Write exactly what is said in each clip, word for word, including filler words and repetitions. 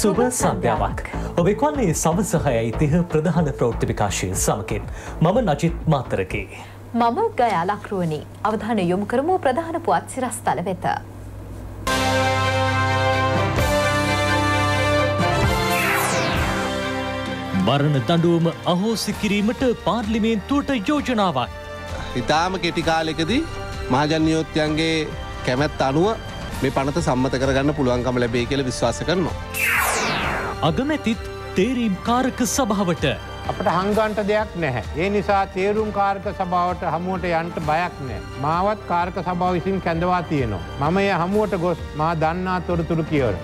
සුබ සන්ධ්‍යාවක්. ඔබ එක්වන්නේ සවස හයයි තිහ ප්‍රධාන ප්‍රවෘත්ති විකාශය සමගින් මම නජිත් මාතරකේ. මම ගයා ලක්රුවනි. අවධානය යොමු කරමු ප්‍රධාන පුවත් සිරස්තල වෙත. මරණ දඬුවම අහෝසි කිරීමට පාර්ලිමේන්තුවට යෝජනාවක්. ඉතාම කෙටි කාලෙකදී මහජන නියෝජ්‍යයන්ගේ කැමැත්ත අනුව මේ පනත සම්මත කරගන්න පුළුවන්කම ලැබේ කියලා විශ්වාස කරනවා. අගමැතිත් තේරීම් කාරක සභාවට අපට හංගන්ට දෙයක් නැහැ. ඒ නිසා තේරුම් කාරක සභාවට හමුවට යන්න බයක් නැහැ. මාවත් කාරක සභාව විසින් කැඳවා තියෙනවා. මම එය හමුවට ගොස් මා දන්නා තොරතුරු කියවනවා.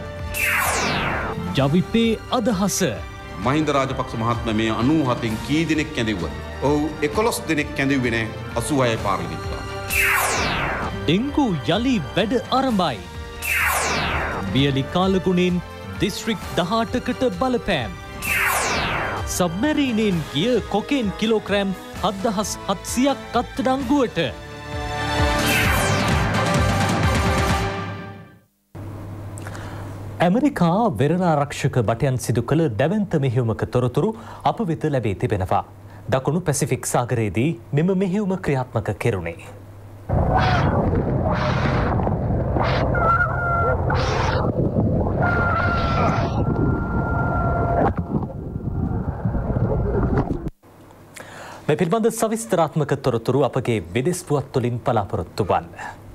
ජවිපේ අදහස මහින්ද රාජපක්ෂ මහත්මයා මේ අනූ හතෙන් කී දෙනෙක් කැඳෙව්වද? ඔව් එකොළොස් දෙනෙක් කැඳෙව්වේ නැහැ අසූ හය පාර්ලිමේන්තුව. ඩෙංගු යලි වැඩ ආරම්භයි. බියලි කාලගුණෙන් දිස්ත්‍රික් දහඅටකට බලපෑම්. සබ්මැරීනෙන් ගිය කොකේන් කිලෝග්‍රෑම් හත්දහස් හත්සියයක් අත්අඩංගුවට. ඇමරිකා වෙරළාරක්ෂක බටයන් සිදු කළ දැවැන්ත මෙහෙයුමක තොරතුරු අප වෙත ලැබී තිබෙනවා. දකුණු පැසිෆික් සාගරයේදී මෙම මෙහෙයුම ක්‍රියාත්මක කෙරුණේ. මේ පිළිබඳ සවිස්තරාත්මක තොරතුරු අපගේ විදෙස් පුවත් තුළින් බලාපොරොත්තු වන්න.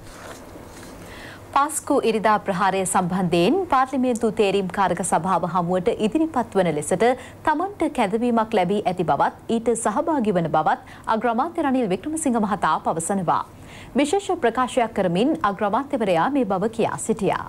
පාස්කු ඉරිදා ප්‍රහාරය සම්බන්ධයෙන් පාර්ලිමේන්තු තේරීම් කාරක සභාව හමුවට ඉදිරිපත් වන ලෙසට තමන්ට කැඳවීමක් ලැබී ඇති බවත් ඊට සහභාගී වන බවත් අග්‍රාමාත්‍ය රනිල් වික්‍රමසිංහ මහතා පවසනවා. විශේෂ ප්‍රකාශයක් කරමින් අග්‍රාමාත්‍යවරයා මේ බව කියා සිටියා.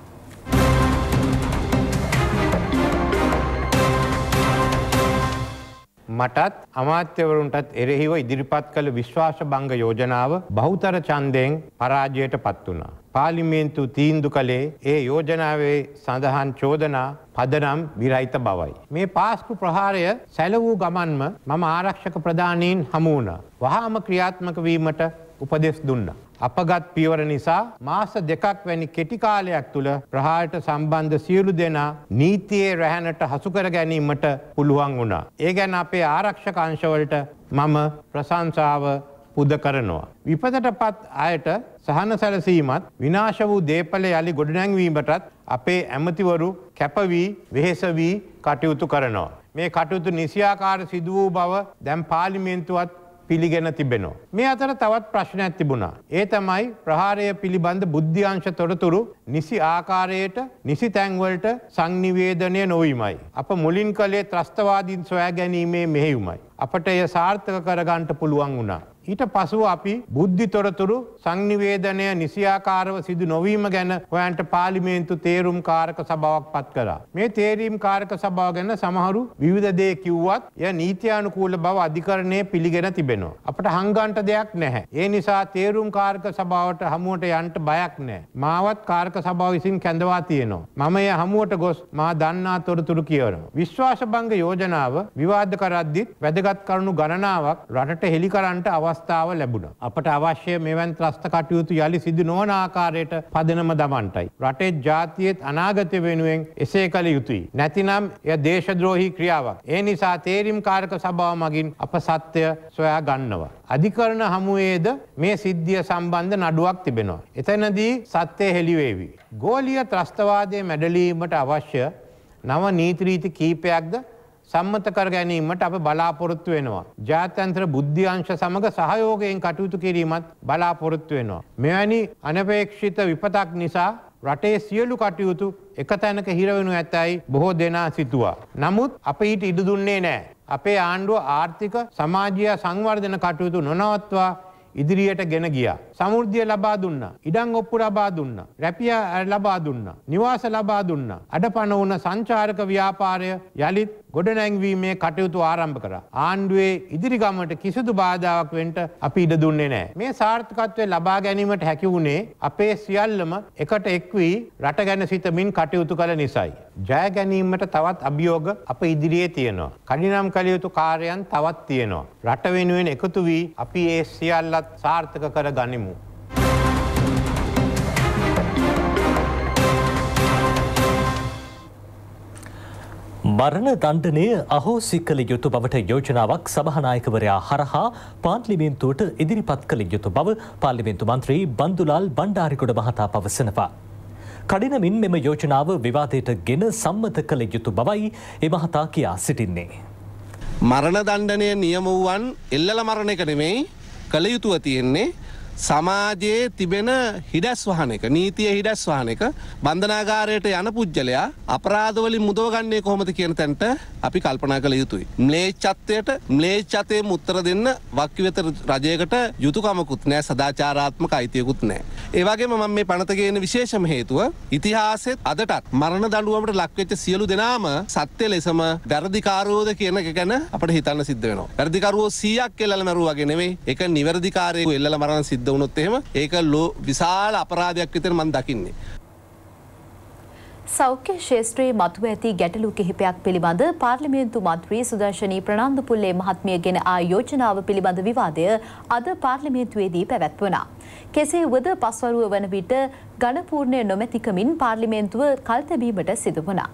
මටත් අමාත්‍යවරුන්ටත් එරෙහිව ඉදිරිපත් කළ විශ්වාස භංග යෝජනාව බහුතර ඡන්දයෙන් පරාජයට පත් වුණා. පාර්ලිමේන්තු තීන්දුව කළේ ඒ යෝජනාවේ සඳහන් චෝදනා පදනම් විරහිත බවයි. මේ පාස්කු ප්‍රහාරය සැලවූ ගමන්ම මම ආරක්ෂක ප්‍රධානීන් හමු වුණා. වහාම ක්‍රියාත්මක වීමට උපදෙස් දුන්නා. අපගත් පියවර නිසා මාස දෙකක් වැනි කෙටි කාලයක් තුළ ප්‍රහාරයට සම්බන්ධ සියලු දෙනා නීතියේ රැහැනට හසු කර ගැනීමට පුළුවන් වුණා. ඒ ගැන අපේ ආරක්ෂක අංශවලට මම ප්‍රශංසාව පුද කරනවා. විපතටපත් අයට සහන සැලසීමත් විනාශ වූ දේපල යළි ගොඩනැංවීමටත් අපේ ඇමතිවරු කැප වී වෙහෙස වී කටයුතු කරනවා. මේ කටයුතු නිසියාකාර සිදු වූ බව දැන් පාර්ලිමේන්තුවත් පිළිගෙන තිබෙනවා. මේ අතර තවත් ප්‍රශ්නයක් තිබුණා. ඒ තමයි ප්‍රහාරය පිළිබඳ බුද්ධ්‍යංශ තොරතුරු නිසි ආකාරයට නිසි තැන්වලට සංනිවේදනය නොවීමයි. අප මුලින් කළේ ත්‍රස්තවාදීන් සොයා ගැනීමේ මෙහෙයුමයි. අපට එය සාර්ථක කරගන්නට පුළුවන් වුණා. ඊට පසුව අපි බුද්ධි තොරතුරු සංනිවේදනය නිසියාකාරව සිදු නොවීම ගැන හොයන්ට පාර්ලිමේන්තු තේරුම් කාරක සභාවක් පත් කළා. මේ තේරීම් කාරක සභාව ගැන සමහරු විවිධ දේ කිව්වත් එය නීත්‍යානුකූල බව අධිකරණයේ පිළිගෙන තිබෙනවා. අපට හංගන්ට දෙයක් නැහැ. ඒ නිසා තේරුම් කාරක සභාවට හමුවට යන්න බයක් නැහැ. මාවත් කාරක සභාව විසින් කැඳවා තියෙනවා. මම එය හමුවට ගොස් මා දන්නා තොරතුරු කියවනවා. විශ්වාස භංග යෝජනාව විවාද කරද්දිත් වැදගත් කරුණු ගණනාවක් රටට හෙළි කරන්නට අවශ්‍ය අවස්ථාව ලැබුණා. අපට අවශ්‍ය මෙවන් ත්‍රස්ත කටයුතු යලි සිදු නොවන ආකාරයට පදනම දමන්නයි. රටේ ජාතියේත් අනාගතය වෙනුවෙන් එසේ කළ යුතුයි. නැතිනම් එය දේශද්‍රෝහී ක්‍රියාවක්. ඒ නිසා තේරීම් කාරක සභාව මගින් අප සත්‍ය සොයා ගන්නවා. අධිකරණ හමුවේද මේ සිද්ධිය සම්බන්ධ නඩුවක් තිබෙනවා. එතනදී සත්‍යය හෙළි වේවි. ගෝලීය ත්‍රස්තවාදයේ මැඩලීමට අවශ්‍ය නව නීති රීති කීපයක්ද සම්මත කර ගැනීමට අප බලාපොරොත්තු වෙනවා. ජාත්‍යන්තර බුද්ධි අංශ සමග සහයෝගයෙන් කටයුතු කිරීමත් බලාපොරොත්තු වෙනවා. මෙවැනි අනපේක්ෂිත විපතක් නිසා රටේ සියලු කටයුතු එක තැනක හිර වෙනු ඇතැයි බොහෝ දෙනා සිතුවා. නමුත් අප ඊට ඉඩ දුන්නේ නැහැ. අපේ ආණ්ඩුව ආර්ථික සමාජීය සංවර්ධන කටයුතු නොනවත්වා ඉදිරියට ගෙන ගියා. සමෘද්ධිය ලබා දුන්නා. ඉඩම් ඔප්පු ලබා දුන්නා. රැපියා ලබා දුන්නා. නිවාස ලබා දුන්නා. අඩපණ වුණ සංචාරක ව්‍යාපාරය යලිත් ගොඩනැංවීමේ කටයුතු ආරම්භ කරා. ආණ්ඩුවේ ඉදිරි ගමනට කිසිදු බාධාවක් වෙන්න අපි ඉඩ දුන්නේ නැහැ. මේ සාර්ථකත්වය ලබා ගැනීමට හැකි වුණේ අපේ සියල්ලම එකට එක් වී රට ගැන සිතමින් කටයුතු කළ නිසායි. ජය ගැනීමට තවත් අභියෝග අප ඉදිරියේ තියෙනවා. කඩිනම් කළ යුතු කාර්යයන් තවත් තියෙනවා. රට වෙනුවෙන් එකතු වී අපි ඒ සියල්ලත් සාර්ථක කර ගනිමු. මරණ දණ්ඩනය අහෝසි කළ යුතු බවට යෝජනාවක් සභානායකවරයා හරහා පාර්ලිමේන්තුවට ඉදිරිපත් කළ යුතු බව පාර්ලිමේන්තු මන්ත්‍රී බන්දුලාල් බණ්ඩාරිගොඩ මහතා පවසනවා. කඩිනමින් මෙම යෝජනාව විවාදයට ගෙන සම්මත කළ යුතු බවයි ඒ මහතා කියා සිටින්නේ. මරණ දණ්ඩනය නියම වූවන් එල්ලල මරණ එක නෙමෙයි කළ යුතුව තියෙන්නේ සමාජයේ තිබෙන හිඩැස් වහන එක නීතිය හිඩැස් වහන එක බන්ධනාගාරයට යන පුද්ගලයා අපරාධවලින් මුදවගන්නේ කොහොමද කියන තැනට අපි කල්පනා කළ යුතුයි. ම්ලේච්ඡත්වයට ම්ලේච්ඡතේම උත්තර දෙන්න වක්කිවත රජයකට යුතුයකමකුත් නැහැ, සදාචාරාත්මක අයිතියකුත් නැහැ. ඒ වගේම මම මේ පනත ගේන විශේෂම හේතුව ඉතිහාසෙත් අදටත් මරණ දඬුවමට ලක්වෙච්ච සියලු දෙනාම සත්‍ය ලෙසම වැරදිකාරෝද කියන එක ගැන අපිට හිතන්න සිද්ධ වෙනවා. වැරදිකාරෝ සීයක් එල්ලලා මරුවා වගේ නෙමෙයි. ඒක නිවැරදිකාරයෙකු එල්ලලා මරණ සිද්ධ වුණොත් එහෙම ඒක විශාල අපරාධයක් විතර මම දකින්නේ. සෞඛ්‍ය ශේෂ්ත්‍රයේ මතුව ඇති ගැටලු කිහිපයක් පිළිබඳ පාර්ලිමේන්තු මන්ත්‍රී සුදර්ශනී ප්‍රනාන්දුපුල්ලේ මහත්මිය ගෙන ආ යෝජනාව පිළිබඳ විවාදය අද පාර්ලිමේන්තුවේදී පැවැත්වුණා. කෙසේ වුවද පස්වරුව වන විට ඝනපූර්ණය නොමැතිකමින් පාර්ලිමේන්තුව කල්තැබීමට සිදු වුණා.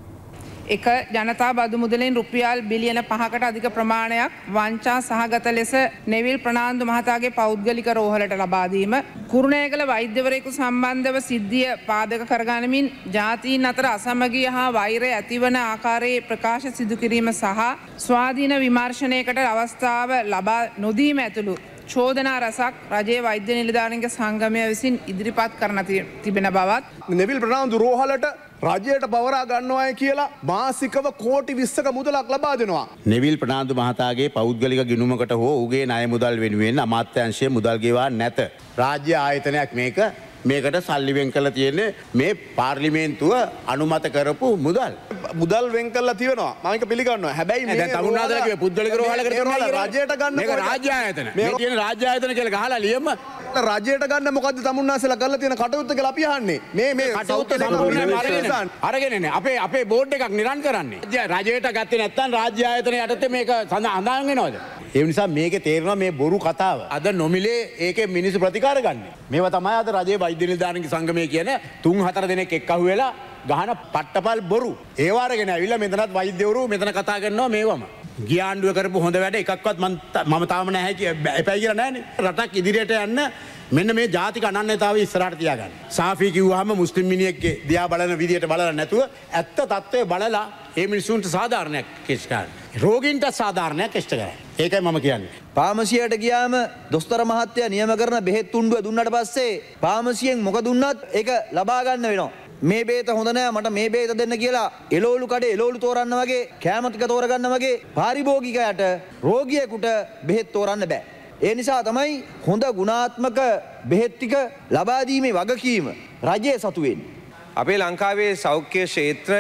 එක ජනතා බදු මුදලින් රුපියල් බිලියන පහකට අධික ප්‍රමාණයක් වංචා සහගත ලෙස නෙවිල් ප්‍රනාන්දු මහතාගේ පෞද්ගලික රෝහලට ලබා දීම, කුරුණෑගල වෛද්‍යවරයෙකු සම්බන්ධව සිද්ධිය පාදක කරගනිමින් ජාතීන් අතර අසමගිය හා වෛරය ඇතිවන ආකාරයේ ප්‍රකාශ සිදු කිරීම සහ ස්වාධීන විමර්ශනයකට අවස්ථාව ලබා නොදීම ඇතුළු චෝදනා රසක් රජයේ වෛද්‍ය නිලධාරීන්ගේ සංගමය විසින් ඉදිරිපත් කරන තිබෙන බවත් නෙවිල් ප්‍රනාන්දු රෝහලට රජයට පවරා ගන්නවාය කියලා මාසිකව කෝටි විස්සක මුදලක් ලබා දෙනවා. නෙවිල් ප්‍රනාන්දු මහතාගේ පෞද්ගලික ගිණුමකට හෝ උගේ ණය මුදල් වෙනුවෙන් අමාත්‍යාංශය මුදල් ගෙවා නැත. රාජ්‍ය ආයතනයක් මේක මේකට සල්ලි වෙන් කරලා තියෙන්නේ මේ පාර්ලිමේන්තුව අනුමත කරපු මුදල්. මුදල් වෙන් කරලා තියෙනවා. මම ඒක පිළිගන්නවා. හැබැයි මේ දැන් තමුන්නාදලා කිව්වේ පුද්ගලික රෝහලකට කරනවා රජයට ගන්න මේක රාජ්‍ය ආයතන. මේ තියෙන රාජ්‍ය ආයතන කියලා ගහලා ලියන්න. රජයට ගන්න මොකද්ද තමුන්නාසලා කරලා තියෙන කටයුත්ත කියලා අපි අහන්නේ. මේ මේ කටයුත්ත සම්පූර්ණයෙන් අරගෙනනේ අපේ අපේ බෝඩ් එකක් නිරන් කරන්නේ. රජයට ගත්තේ නැත්නම් රාජ්‍ය ආයතන යටතේ මේක සඳහන් වෙනවද? ඒ නිසා මේකේ තේරෙනවා මේ බොරු කතාව. අද නොමිලේ ඒකේ මිනිස්සු ප්‍රතිකාර ගන්න. මේවා තමයි අද රජයේ වෛද්‍ය නිලධාරීන්ගේ සංගමය කියන තුන් හතර දෙනෙක් එක්කහුව වෙලා ගහන පට්ටපල් බොරු. ඒව අරගෙන ඇවිල්ලා මෙතනත් වෛද්‍යවරු මෙතන කතා කරනවා මේවම. ගියාණ්ඩුව කරපු හොඳ වැඩ එකක්වත් මම තාම නැහැ එපයි කියලා නැහැනේ. රටක් ඉදිරියට යන්න මෙන්න මේ ජාතික අනන්‍යතාවය ඉස්සරහට තියාගන්න. සාෆි කිව්වහම මුස්ලිම් මිනිහෙක්ගේ දිහා බලන විදියට බලලා නැතුව ඇත්ත తත්වය බලලා ඒ මිනිසුන්ට සාධාරණයක් කෙෂ් කරන්න. රෝගීන්ට සාධාරණයක් කෙෂ් කරන්න. ඒකයි මම කියන්නේ. පාමසියට ගියාම දොස්තර මහත්තයා නියම කරන බෙහෙත් තුණ්ඩුව දුන්නට පස්සේ පාමසියෙන් මොක දුන්නත් ඒක ලබා ගන්න වෙනවා. මේ බේත හොඳ නෑ මට මේ බේත දෙන්න කියලා එළවලු කඩේ එළවලු තෝරන්න වගේ කෑම ටික තෝරගන්න වගේ පාරිභෝගිකයට රෝගියෙකුට බෙහෙත් තෝරන්න බෑ. ඒ නිසා තමයි හොඳ ගුණාත්මක බෙහෙත් ටික ලබා දීමේ වගකීම රජයේ සතු වෙන්නේ. අපේ ලංකාවේ සෞඛ්‍ය ක්ෂේත්‍රය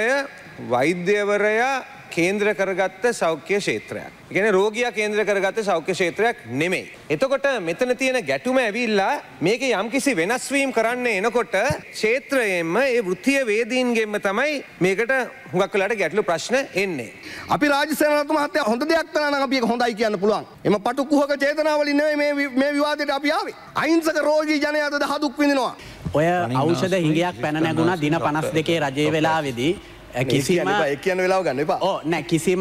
වෛද්‍යවරයා කේන්ද්‍ර කරගත්ත සෞඛ්‍ය ක්ෂේත්‍රයක්. ඒ කියන්නේ රෝගියා කේන්ද්‍ර කරගත්ත සෞඛ්‍ය ක්ෂේත්‍රයක් නෙමෙයි. එතකොට මෙතන තියෙන ගැටුම ඇවිල්ලා මේකේ යම්කිසි වෙනස් වීම කරන්න එනකොට ක්ෂේත්‍රයෙන්ම ඒ වෘත්තීය වේදීන්ගෙන්ම තමයි මේකට හුඟක් වෙලාට ගැටලු ප්‍රශ්න එන්නේ. අපි රාජසේනාරත්න මහත්තයා හොඳ දෙයක් කළා නම් අපි ඒක හොඳයි කියන්න පුළුවන්. එම පටු කුහක චේතනාවලින් නෙමෙයි මේ මේ විවාදයට අපි ආවේ. අහිංසක රෝගී ජනයාද දහදුක් විඳිනවා. ඔය ඖෂධ හිඟයක් පැන නැගුණා දින පනස් දෙකේ රජයේ වෙලාවේදී කිසිම කියන වෙලාව ගන්න එපා. ඕ නෑ කිසිම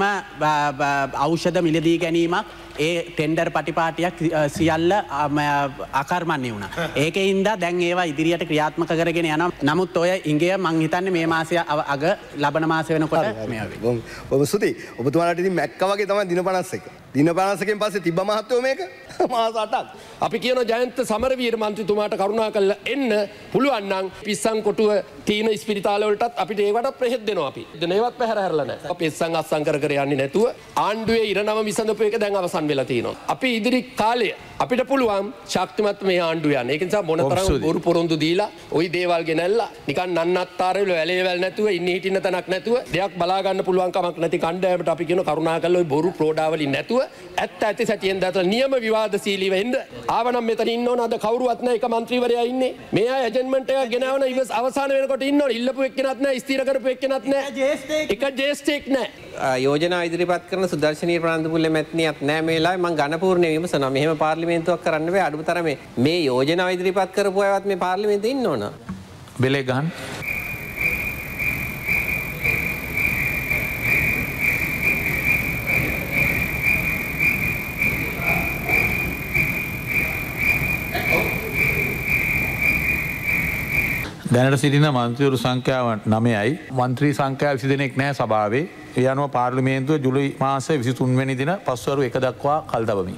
ඖෂධ මිලදී ගැනීමක් ඒ ටෙන්ඩර් පටිපාටියක් සියල්ල අකර්මණ්‍ය වුණා. ඒකේ හින්දා දැන් ඒවා ඉදිරියට ක්‍රියාත්මක කරගෙන යනවා. නමුත් ඔය ඉංගය මං හිතන්නේ මේ මාසය අග ලබන මාසෙ වෙනකොට මේ වෙයි. බොහොම ස්තුතියි. ඔබතුමාලාට ඉතින් මැක්කා වගේ තමයි දින පනස් එක. දින පනස් එකෙන් පස්සේ තිබ්බ මහත්තයෝ මේක මාස අටක්. අපි කියන ජයන්ත සමරවීර මන්ත්‍රීතුමාට කරුණා කරලා එන්න පුළුවන් නම් පිස්සන් කොටුව තීන ස්පිරිතාල වලටත් අපිට ඒවට ප්‍රෙහෙත් දෙනවා අපි. දැන් ඒවත් පැහැර හැරලා නැහැ. අපි පිස්සන් අස්සන් කර කර යන්නේ නැතුව ආණ්ඩුවේ ඉරණම විසඳපු එක දැන් අවසන් වෙලා තියෙනවා. අපි ඉදිරි කාලය අපිට පුළුවන් ශක්තිමත් මේ ආණ්ඩුව යන්න. ඒක නිසා මොනතරම් බොරු පොරොන්දු දීලා ওই දේවල් ගෙනල්ලා නිකන් නන්නත්තර වෙල වැලේවල් නැතුව ඉන්න හිටින්න තැනක් නැතුව දෙයක් බලා ගන්න පුළුවන් කමක් නැති කණ්ඩායමට අපි කියන කරුණා කරලා ওই බොරු ප්‍රෝඩාවලින් නැතුව ඇත්ත ඇති සැටියෙන් දාතලා නියම විවාදශීලීව එන්න. ආවනම් මෙතන ඉන්න ඕන අද කවුරුවත් නැහැ එක മന്ത്രിවරයා ඉන්නේ. මේ අය ඇජන්ට්මන්ට් එකක් ගෙනාවන ඉවස් අවසාන වෙනකොට ඉන්න ඕන. ඉල්ලපු එක්කෙනත් නැහැ ස්ථිර කරපු එක්කෙනත් නැහැ. එක ජේස්ටෙක් නැහැ. යෝජනා ඉදිරිපත් කරන සුදර්ශනී ප්‍රනාන්දුපුල්ලේ මැතිනියක් නැහැ මේ වෙලාවේ. මම ඝනපූර්ණ විමසනවා. මෙහෙම පාර්ලිමේන්තුවක් කරන්න බෑ. අඩුම තරමේ මේ යෝජනා ඉදිරිපත් කරපු අයවත් මේ පාර්ලිමේන්තේ ඉන්න ඕන. බෙලේ ගහන්න. දැනට සිටින මන්ත්‍රීවරු සංඛ්‍යාව නවයයි. මන්ත්‍රී සංඛ්‍යාව විසි දෙනෙක් නැහැ සභාවේ. ඒ අනුව පාර්ලිමේන්තුව ජුලයි මාසයේ විසිතුන් වෙනි දින පස්වරු එක දක්වා කල් තබමි.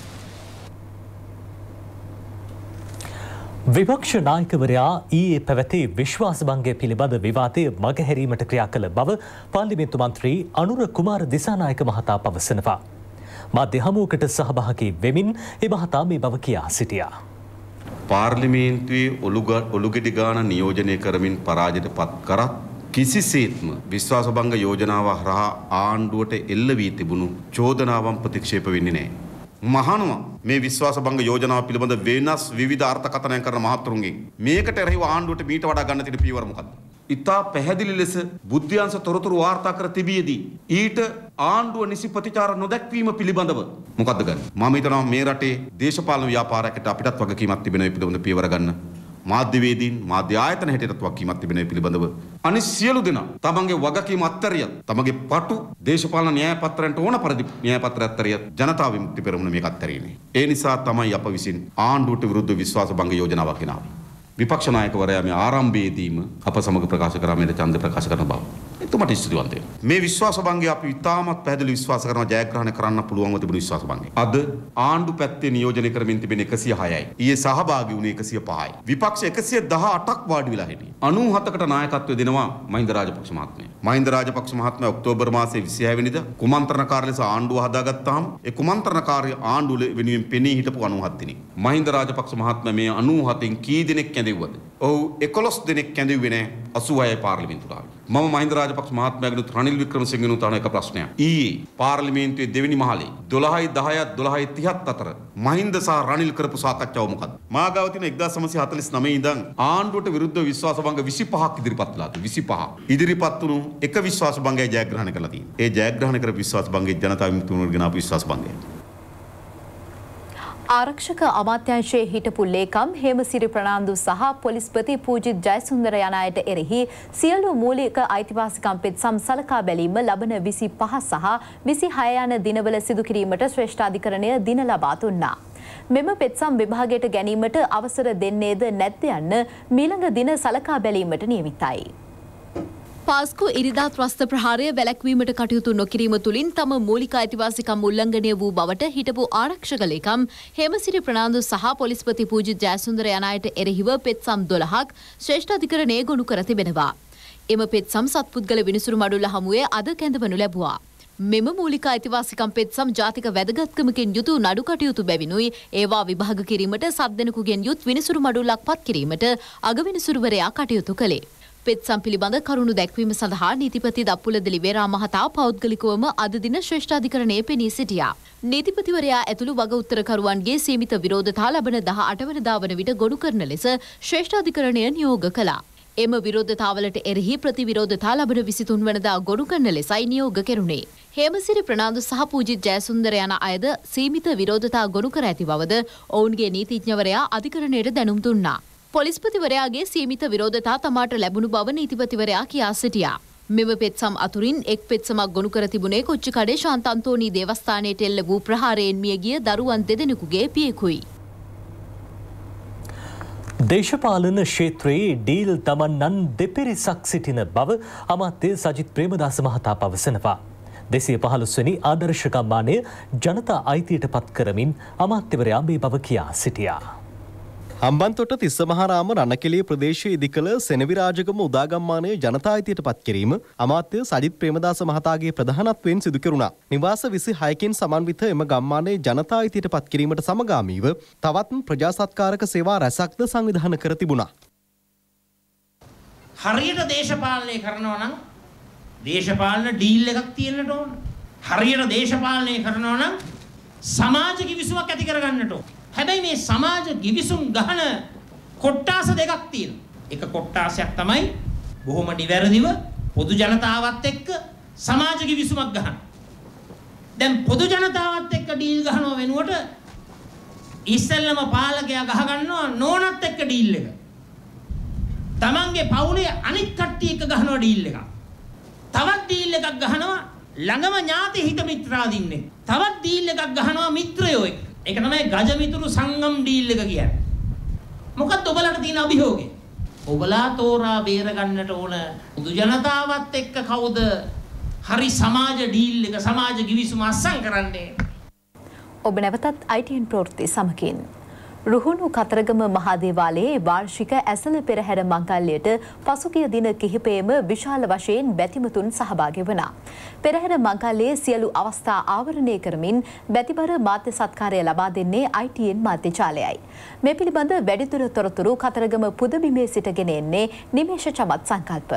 විපක්ෂ නායකවරයා ඊයේ පැවති විශ්වාසභංගය පිළිබඳ විවාදය මගහැරීමට ක්‍රියා කළ බව පාර්ලිමේන්තු මන්ත්‍රී අනුර කුමාර දිසානායක මහතා පවසනවා. මාධ්‍ය හමුවකට සහභාගී වෙමින් ඒ මහතා මේ බව කියා සිටියා. පාර්ලිමේන්තුවේ ඔලුගෙඩි ගාන නියෝජනය කරමින් පරාජයට පත් කරත් කිසිසේත්ම විශ්වාසභංග යෝජනාව හරහා ආණ්ඩුවට එල්ල වී තිබුණු චෝදනාවන් ප්‍රතික්ෂේප වෙන්නේ නැහැ. මහනුව මේ විශ්වාසභංග යෝජනාව පිළිබඳ වෙනස් විවිධ අර්ථකථනයන් කරන මහත්තුරුන්ගෙන් මේකට එරෙහිව ආණ්ඩුවට මීට වඩා ගන්න තියෙන පියවර මොකක්ද? ඉතා පැහැදිලි ලෙස බුද්ධ්‍යංශ තොරතුරු වාර්තා කර තිබියදී ඊට ආණ්ඩුව නිසි ප්‍රතිචාර නොදැක්වීම පිළිබඳව මොකද්ද ගන්න? මම හිතනවා මේ රටේ දේශපාලන ව්‍යාපාරයකට අපිටත් වගකීමක් තිබෙනවා මේ පිළිබඳ පියවර ගන්න. මාධ්‍යවේදීන් මාධ්‍ය ආයතන හැටියටත් වගකීමක් තිබෙනවා මේ පිළිබඳව. අනිත් සියලු දෙනා තමන්ගේ වගකීම අත්හැරියත් තමන්ගේ පටු දේශපාලන න්‍යාය පත්‍රයන්ට ඕන පරිදි න්‍යාය පත්‍රය අත්හැරියත් ජනතා විමුක්ති පෙරමුණ මේක අත්හැරීනේ. ඒ නිසා තමයි අප විසින් ආණ්ඩුවට විරුද්ධ විශ්වාසභංග යෝජනාවක් ගෙනාවේ. විපක්ෂ නායකවරයා මේ ආරම්භයේදීම අප සමග ප්‍රකාශ කරා මේ ඡන්ද ප්‍රකාශ කරන බව. එතුමට ස්තුතිවන්ත වෙනවා. මේ විශ්වාසභංගය අපි ඉතාමත් පැහැදිලි විශ්වාස කරනවා ජයග්‍රහණය කරන්න පුළුවන්ව තිබුණු විශ්වාසභංගය. අද ආණ්ඩු පැත්තේ නියෝජනය කරමින් තිබෙන එකසිය හයයි. ඊයේ සහභාගී වුණේ එකසිය පහයි. විපක්ෂ එකසිය දහඅටක් වාඩි වෙලා හිටියේ. අනූහතකට නායකත්වය දෙනවා මහින්ද රාජපක්ෂ මහත්මයා. මහින්ද රාජපක්ෂ මහත්මයා ඔක්තෝබර් මාසයේ විසිහය වෙනිදා කුමන්ත්‍රණකාරී ලෙස ආණ්ඩුව හදාගත්තාම ඒ කුමන්ත්‍රණකාරී ආණ්ඩුව වෙනුවෙන් පෙනී හිටපු අනූහත දිනක්. මහින්ද රාජපක්ෂ මහත්මයා මේ අනූහතෙන් කී දෙනෙක් කැඳෙව්වද? ඔව් එකොළොස් දෙනෙක් කැඳෙව්වේ නැහැ අසූහයයි පාර්ලිමේන්තුවට ආවේ. මම මහින්ද රාජපක්ෂ මහත්මයාගෙනුත් රනිල් වික්‍රමසිංහගෙනුත් අහන එක ප්‍රශ්නයක්. ඊයේ පාර්ලිමේන්තුවේ දෙවෙනි මහලේ දොළහයි දහයයි දොළහයි තිහත් අතර මහින්ද සහ රනිල් කරපු සාකච්ඡාව මොකක්ද? මාගාව තියෙන එක්දාස් නවසිය හතළිස් නවය ඉඳන් ආණ්ඩුවට විරුද්ධ විශ්වාසභංග විසිපහක් ඉදිරිපත් කළා. විසිපහ. ඉදිරිපත් වුණු එක විශ්වාසභංගය ජයග්‍රහණය කළා තියෙනවා. ඒ ජයග්‍රහණය කරපු විශ්වාසභංගයේ ජනතා විමුක්ති පෙරමුණ ගෙනාපු විශ්වාසභංගය. ආරක්ෂක අමාත්‍යාංශයේ හිටපු ලේකම් හේමසිරි ප්‍රනාන්දු සහ පොලිස්පති පූජිත් ජයසුන්දර යන අයට එරෙහි සියලු මූලික අයිතිවාසිකම් පෙත්සම් සලකා බැලීම ලබන විසිපහ සහ විසිහය යන දිනවල සිදු කිරීමට ශ්‍රේෂ්ඨාධිකරණය දින ලබා දුන්නා. මෙම පෙත්සම් විභාගයට ගැනීමට අවසර දෙන්නේද නැද්ද යන්න මීළඟ දින සලකා බැලීමට නියමිතයි. පාස්කු ඉරිදා ත්‍රස්ත ප්‍රහාරය වැළැක්වීමට කටයුතු නොකිරීම තුළින් තම මූලික අයිතිවාසිකම් උල්ලංඝනය වූ බවට හිටපු ආරක්ෂක ලේකම් හේමසිරි ප්‍රනාන්දු සහ පොලිස්පති පූජිත් ජයසුන්දර යන අයට එරෙහිව පෙත්සම් දොළහක් ශ්‍රේෂ්ඨාධිකරණයේ ගොනු කර තිබෙනවා. එම පෙත්සම් සත්පුද්ගල විනිසුරු මඩුල්ල හමුවේ අද කැඳවනු ලැබුවා. මෙම මූලික අයිතිවාසිකම් පෙත්සම් ජාතික වැදගත්කමකින් යුතු නඩු කටයුතු බැවිනුයි ඒවා විභාග කිරීමට සත්දෙනෙකුගෙන් යුත් විනිසුරු මඩුල්ලක් පත් කිරීමට අගවිනිසුරුවරයා කටයුතු කළේ. පෙත්සම් පිළිබඳ කරුණු දැක්වීම සඳහා නීතිපති දප්පුල දිලිවේරා මහතා පෞද්ගලිකවම අද දින ශ්‍රේෂ්ඨාධිකරණයේ පෙනී සිටියා. නීතිපතිවරයා ඇතුළු වග උත්තරකරුවන්ගේ සීමිත විරෝධතා ලබන දහඅට වෙනිදා වන විට ගොනු කරන ලෙස ශ්‍රේෂ්ඨාධිකරණය නියෝග කළා. එම විරෝධතාවලට එරෙහි ප්‍රතිවිරෝධතා ලබන විසිතුන් වෙනිදා ගොනු කරන ලෙසයි නියෝග කෙරුණේ. හේමසිරි ප්‍රනාන්දු සහ පූජිත් ජයසුන්දර යන අයද සීමිත විරෝධතා ගොනු කර ඇති බවද ඔවුන්ගේ නීතිඥවරයා අධිකරණයට දැනුම් දුන්නා. පොලිස්පතිවරයාගේ සීමිත විරෝධතා තමාට ලැබුණු බව නීතිපතිවරයා කියා සිටියා. මෙම පෙත්සම් අතුරින් එක් පෙත්සමක් ගොනු කර තිබුණේ කොච්චිකඩේ ශාන්ත අන්තෝනී දේවස්ථානයට එල්ල වූ ප්‍රහාරයෙන් මියගිය දරුවන් දෙදෙනෙකුගේ පියෙකුයි. දේශපාලන ක්ෂේත්‍රයේ ඩීල් තමන්නන් දෙපිරිසක් සිටින බව අමාත්‍ය සජිත් ප්‍රේමදාස මහතා පවසනවා. දෙසිය පහළොස් වෙනි ආදර්ශ ගම්මානය ජනතා අයිතියට පත් කරමින් අමාත්‍යවරයා මේ බව කියා සිටියා. හම්බන්තොට තිස්සමහාරාම රණකෙළිය ප්‍රදේශයේ ඉදිකළ සෙනවි රාජගම උදාගම්මානය ජනතා අයිතියට පත් කිරීම අමාත්‍ය සජිත් ප්‍රේමදාස මහතාගේ ප්‍රධානත්වයෙන් සිදු කෙරුණා. නිවාස විසිහයකින් සමන්විත එම ගම්මානයේ ජනතා අයිතියට පත් කිරීමට සමගාමීව තවත් ප්‍රජාසත්කාරක සේවා රැසක්ද සංවිධානය කර තිබුණා. හරියට දේශපාලනය කරනවා නම් දේශපාලන ඩීල් එකක් තියෙන්නට ඕන. හරියට දේශපාලනය කරනවා නම් සමාජ කිවිසුමක් ඇති කරගන්නට ඕන. හැබැයි මේ සමාජ ගිවිසුම් ගහන කොට්ටාස දෙකක් තියෙනවා. එක කොට්ටාසයක් තමයි බොහොම නිවැරදිව පොදු ජනතාවත් එක්ක සමාජ ගිවිසුමක් ගන්න. දැන් පොදු ජනතාවත් එක්ක ඩීල් ගහනව වෙනුවට ඉස්සෙල්ලම පාලකයා ගහ ගන්නවා නෝනත් එක්ක ඩීල් එක. තමන්ගේ පවුලේ අනිත් කට්ටිය එක්ක ගහනවා ඩීල් එකක්. තවත් ඩීල් එකක් ගහනවා ළඟම ඥාති හිත මිත්‍රාදීන්නේ. තවත් ඩීල් එකක් ගහනවා මිත්‍රයෝ එක්ක. ඒක තමයි ගජමිතුරු සංගම් ඩීල් එක කියන්නේ. මොකක්ද ඔබලට තියෙන අභියෝගය? ඔබලා තෝරා බේරගන්නට ඕන මුදු ජනතාවත් එක්ක කවුද හරි සමාජ ඩීල් එක සමාජ ගිවිසුම අත්සන් කරන්නේ. ඔබ නැවතත් I T N ප්‍රවෘත්ති සමගින් රුහුණු කතරගම මහදේවාලයේ වාර්ෂික ඇසළ පෙරහැර මංගල්‍යයට පසුගිය දින කිහිපයේම විශාල වශයෙන් බැතිමතුන් සහභාගී වුණා. පෙරහැර මංගල්‍යයේ සියලු අවස්ථා ආවරණය කරමින් බැතිබර මාධ්‍ය සත්කාරය ලබා දෙන්නේ I T N මාධ්‍ය ජාලයයි. මේ පිළිබඳ වැඩිදුර තොරතුරු කතරගම පුදබිමේ සිටගෙන එන්නේ නිමේෂ චමත් සංකල්ප.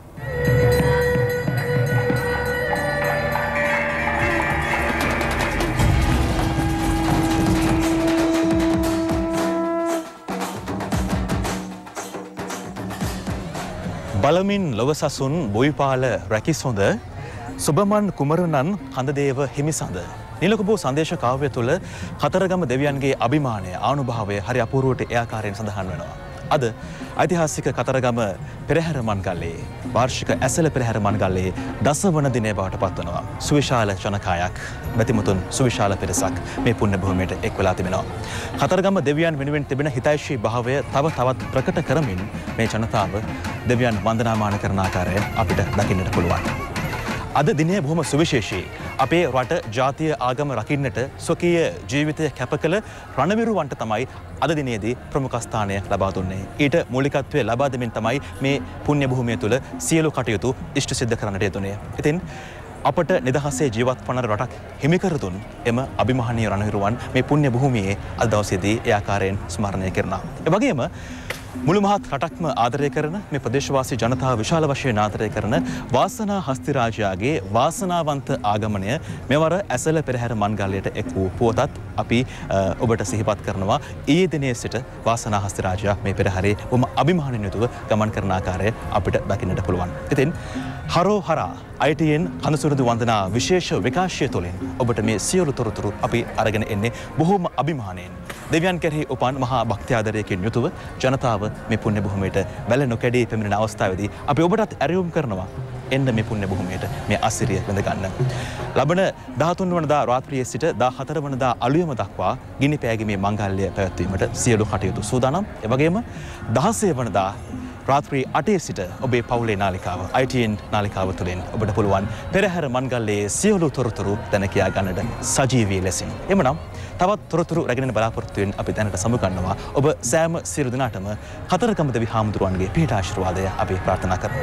බලමින් ලොවසසුන් බොයිපාල රැකිසොඳ සුබමන් කුමරණන් කඳදේව හිමිසඳ නිලකුබෝ සංදේශ කාව්‍ය තුළ කතරගම දෙවියන්ගේ අභිමානය ආනුභාවය හරි අපූර්වට ඒ ආකාරයෙන් සඳහන් වෙනවා. අද ඓතිහාසික කතරගම පෙරහැර මන්ගල්ලේ වාර්ෂික ඇසළ පෙරහැර මන්ගල්ලේ දසවන දිනය බවට පත්වනවා. සුවිශාල ජනකායක් බැතිමුතුන් සුවිශාල පිරිසක් මේ පුණ්‍ය භූමියට එක් වෙලා තිබෙනවා. කතරගම දෙවියන් වෙනුවෙන් තිබෙන හිතෛෂී භාවය තව තවත් ප්‍රකට කරමින් මේ ජනතාව දෙවියන් වන්දනාමාන කරන ආකාරය අපිට දකින්නට පුළුවන්. අද දිනය බොහොම සුවිශේෂී. අපේ රට ජාතිය ආගම රකින්නට ස්වකීය ජීවිතය කැප කළ රණවිරුවන්ට තමයි අද දිනේදී ප්‍රමුඛ ස්ථානය ලබා දුන්නේ. ඊට මූලිකත්වය ලබා දෙමින් තමයි මේ පුණ්‍ය භූමිය තුල සියලු කටයුතු ඉෂ්ට සිද්ධ කරන්නට යෙදුනේ. ඉතින් අපට නිදහසේ ජීවත් වන රටක් හිමි කර දුන් එම අභිමානීය රණවිරුවන් මේ පුණ්‍ය භූමියේ අද දවසේදී ඒ ආකාරයෙන් ස්මරණය කරනවා. ඒ වගේම මුළු මහත් රටක්ම ආදරය කරන මේ ප්‍රදේශවාසී ජනතාව විශාල වශයෙන් ආදරය කරන වාසනා හස්තිරාජයාගේ වාසනාවන්ත ආගමනය මෙවර ඇසළ පෙරහැර මන්ගල්‍යයට එක් වූ පුවතත් අපි ඔබට සිහිපත් කරනවා. ඊයේ දිනේ සිට වාසනා හස්තිරාජයා මේ පෙරහැරේ බොහොම අභිමානයෙන් යුතුව ගමන් කරන ආකාරය අපිට දකින්නට පුළුවන්. ඉතින් හරෝ හරා I T N කඳසුරුදු වන්දනා විශේෂ විකාශය තුළින් ඔබට මේ සියලු තොරතුරු අපි අරගෙන එන්නේ බොහෝම අභිමානයෙන්. දෙවියන් කෙරෙහි උපන් මහා භක්ති ආදරයකින් යුතුව ජනතාව මේ පුණ්‍ය භූමියට වැල නොකැඩී පැමිණෙන අවස්ථාවේදී අපි ඔබටත් ඇරයුම් කරනවා එන්න මේ පුණ්‍ය භූමියට මේ අසිරිය වැඳ ගන්න. ලබන දහතුන් වනදා රාත්‍රියේ සිට දහහතර වනදා අලුයම දක්වා ගිනි පෑගීමේ මංගල්‍ය පැවැත්වීමට සියලු කටයුතු සූදානම්. ඒ වගේම දහසය වනදා රාත්‍රී අටේ සිට ඔබේ පවුලේ නාලිකාව I T N නාලිකාව තුළින් ඔබට පුළුවන් පෙරහැර මන්ගල්ලේ සියලු තොරතුරු දැන කියා ගන්නට සජීවී ලෙසින්. එමනම් තවත් තොරතුරු රැගෙන බලාපොරොත්තුවෙන් අපි දැනට සමුගන්නවා. ඔබ සෑම සියලු දෙනාටම කතරගම දෙවි හාමුදුරුවන්ගේ පිහිට ආශිර්වාදය අපි ප්‍රාර්ථනා කරමු.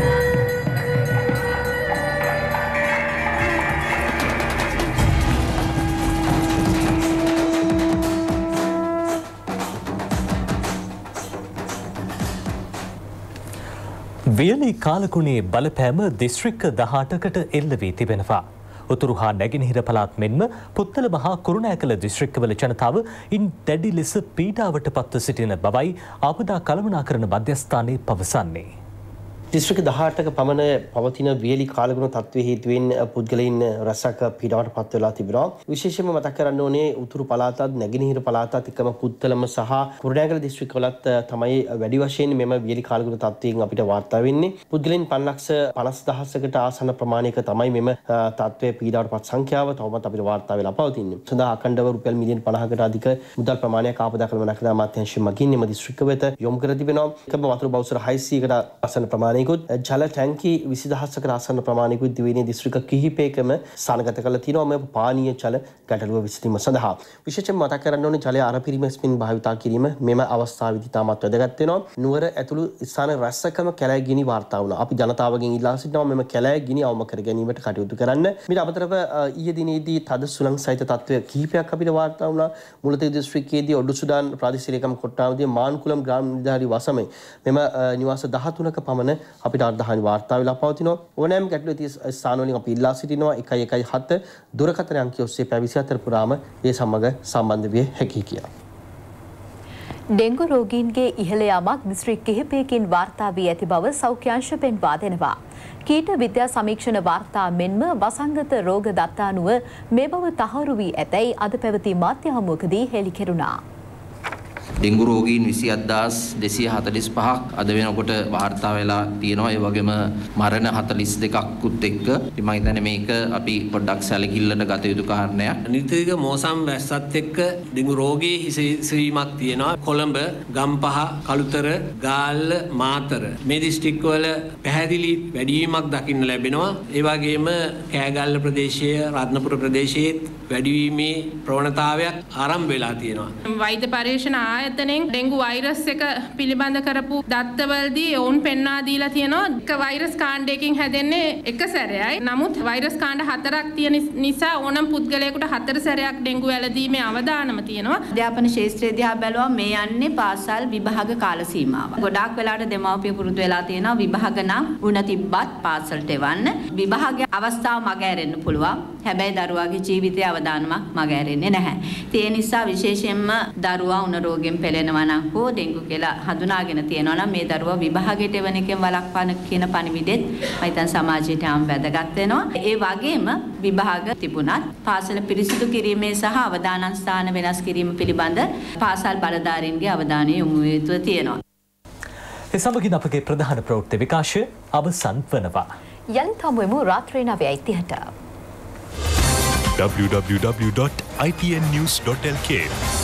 වියලි කාලකුණේ බලපෑම දිස්ත්‍රික්ක දහඅටකට එල්ල වී තිබෙනවා. උතුරු හා නැගෙනහිර පළාත් මෙන්ම පුත්තල මහා කුරුණෑකල දිස්ත්‍රික්කවල ජනතාව ඉන් දැඩි ලෙස පීඩාවට පත්ව සිටින බවයි ආපදා කළමනාකරණ මධ්‍යස්ථානයේ පවසන්නේ. දිස්ත්‍රික්ක දහඅටක පමණ පවතින වියලි කාලගුණ තත්ත්වයේ හේතුවෙන් පුද්ගලයන් රැසක් පීඩාවට පත් වෙලා තිබෙනවා. විශේෂයෙන්ම මතක් කරන්න ඕනේ උතුරු පළාතත් නැගෙනහිර පළාතත් එක්කම පුත්තලම සහ කුරුණෑගල දිස්ත්‍රික්කවලත් තමයි වැඩි වශයෙන් මෙම වියලි කාලගුණ තත්ත්වයෙන් අපිට වාර්තා වෙන්නේ. පුද්ගලයන් පන්ලක්ෂ පනස් දහසකට ආසන්න ප්‍රමාණයක තමයි මෙම තත්ත්වයේ පීඩාවට පත් සංඛ්‍යාව තවමත් අපිට වාර්තා වෙලා පවතින්නේ. සඳහා අඛණ්ඩව රුපියල් මිලියන පනහකට අධික මුදල් ප්‍රමාණයක් ආපදා කළමනාකරණ අමාත්‍යාංශය මගින් එම දිස්ත්‍රික්ක වෙත යොමු කර තිබෙනවා. එකම වතුර බවුසර හයසීයකට ආසන්න ප්‍රමාණයක ජල ටැංකි විසි දහසකට ආසන්න ප්‍රමාණයකුත් දිවයිනේ දිස්ත්‍රික්ක කිහිපයකම ස්ථානගත කරලා තියෙනවා මේ පානීය ජල ගැටලුව විසඳීම සඳහා. විශේෂයෙන්ම මතක් කරන්න ඕනේ ජලය අරපිරිමැස්මින් භාවිතා කිරීම මෙම අවස්ථාවේදී තාමත් වැදගත් වෙනවා. නුවර ඇතුළු ස්ථාන රැස්සකම කැලෑ ගිනි වාර්තා වුණා. අපි ජනතාවගෙන් ඉල්ලා සිටිනවා මෙම කැලෑ ගිනි අවම කර ගැනීමට කටයුතු කරන්න. මීට අමතරව ඊයේ දිනේදී තද සුළං සහිත තත්ත්වය කිහිපයක් අපිට වාර්තා වුණා. මුලතිව් දිස්ත්‍රික්කයේදී ඔඩු සුඩාන් ප්‍රාදේශීය ලේකම් කොට්ටාවදී මාන්කුලම් ග්‍රාම නිලධාරි වසමේ මෙම නිවාස දහතුනක පමණ අපිට අර්ධහානි වාර්තා වෙලා පවතිනවා. ඕනෑම ගැටලු ඇති ස්ථානවලින් අපි ඉල්ලා සිටිනවා එකයි එකයි හත දුරකථන අංකය ඔස්සේ පැය විසි හතර පුරාම ඒ සමග සම්බන්ධ විය හැකියි කියලා. ඩෙංගු රෝගීන්ගේ ඉහළ යාමක් දිස්ත්‍රික් කිහිපයකින් වාර්තා වී ඇති බව සෞඛ්‍ය අංශ පෙන්වා දෙනවා. කීට විද්‍යා සමීක්ෂණ වාර්තා මෙන්ම වසංගත රෝග දත්ත අනුව මේ බව තහවුරු වී ඇතැයි අද පැවති මාධ්‍ය හමුවකදී හෙළි කෙරුණා. ඩෙංගු රෝගීන් විසි අටදාස් දෙසිය හතළිස් පහක් අද වෙනකොට වාර්තා වෙලා තියෙනවා. ඒ වගේම මරණ හතළිස් දෙකක්කුත් එක්ක මම හිතන්නේ මේක අපි පොඩ්ඩක් සැලකිල්ලට ගත යුතු කාරණයක්. නිතික මෝසම් වැස්සත් එක්ක ඩෙංගු රෝගී හිසීමක් තියෙනවා. කොළඹ, ගම්පහ, කළුතර, ගාල්ල, මාතර මේ දිස්ත්‍රික්කවල පැහැදිලි වැඩිවීමක් දකින්න ලැබෙනවා. ඒ වගේම කෑගල්ල ප්‍රදේශය, රත්නපුර ප්‍රදේශයේ වැඩිවීමේ ප්‍රවණතාවයක් ආරම්භ වෙලා තියෙනවා. වෛද්‍ය පරීක්ෂණ ආයතනයෙන් ඩෙංගු වෛරස් එක පිළිබඳ කරපු දත්තවලදී ඔවුන් පෙන්වා දීලා තියෙනවා එක වෛරස් කාණ්ඩයකින් හැදෙන්නේ එක සැරයයි. නමුත් වෛරස් කාණ්ඩ හතරක් තියෙන නිසා ඕනම පුද්ගලයෙකුට හතර සැරයක් ඩෙංගු වැළඳීමේ අවදානම තියෙනවා. අධ්‍යාපන ශාස්ත්‍රය දිහා බැලුවම මේ යන්නේ පාසල් විභාග කාල සීමාව. ගොඩාක් වෙලාවට දෙමව්පිය පුරුදු වෙලා තියෙනවා විභාග නම් උණ තිබ්බත් පාසලට එවන්න. විභාගයේ අවස්ථාව මග ඇරෙන්න පුළුවන්. හැබැයි දරුවාගේ ජීවිතයේ අවදානමක් මග ඇරෙන්නේ නැහැ. ඒ නිසා විශේෂයෙන්ම දරුවා උණ රෝගයෙන් පෙළෙනවා නම් හෝ ඩෙංගු කියලා හඳුනාගෙන තියෙනවා නම් මේ දරුවා විභාගයට එවන එකෙන් වළක්වන්න කියන පණිවිඩෙත් මම හිතන සමාජයට ආම් වැදගත් වෙනවා. ඒ වගේම විභාග තිබුණත් පාසල පිරිසිදු කිරීමේ සහ අවදානම් ස්ථාන වෙනස් කිරීම පිළිබඳ පාසල් බලධාරීන්ගේ අවධානය යොමු විය යුතු තියෙනවා. ඒ සමගින් අපගේ ප්‍රධාන ප්‍රවෘත්ති විකාශය අවසන් වනවා. යලිත් හමුවෙමු රාත්‍රී නවයයි තිහට. w w w dot i t n news dot l k